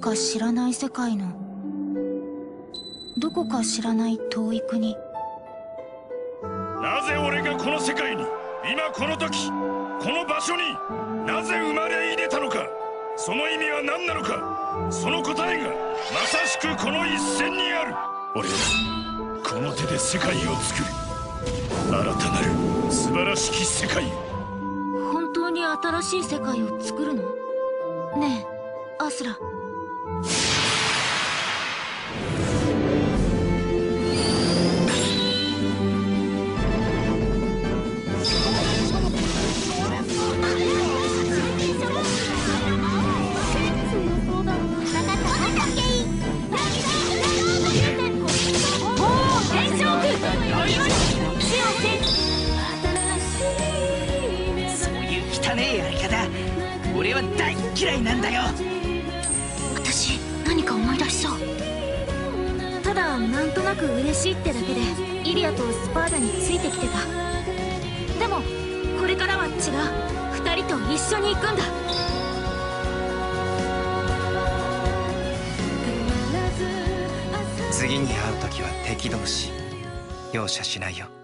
か知らない世界のどこか知らない遠い国。 なぜ俺がこの世界に、今この時この場所になぜ生まれ入れたのか、その意味は何なのか、その答えがまさしくこの一戦にある。俺はこの手で世界を作る、新たなる素晴らしき世界。 本当に新しい世界を作るの？ねえアスラ。 俺は大嫌いなんだよ。 私何か思い出しそう。ただなんとなく嬉しいってだけでイリアとスパーダについてきてた。でもこれからは違う。2人と一緒に行くんだ。 次に会う時は敵同士、容赦しないよ。